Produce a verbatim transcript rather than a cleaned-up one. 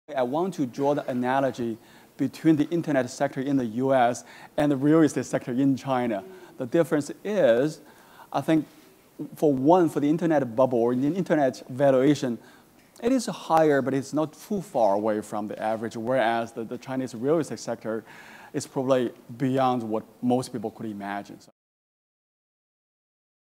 I want to draw the analogy between the internet sector in the U S and the real estate sector in China. The difference is, I think, for one, for the internet bubble or the internet valuation, it is higher, but it's not too far away from the average, whereas the, the Chinese real estate sector is probably beyond what most people could imagine. So.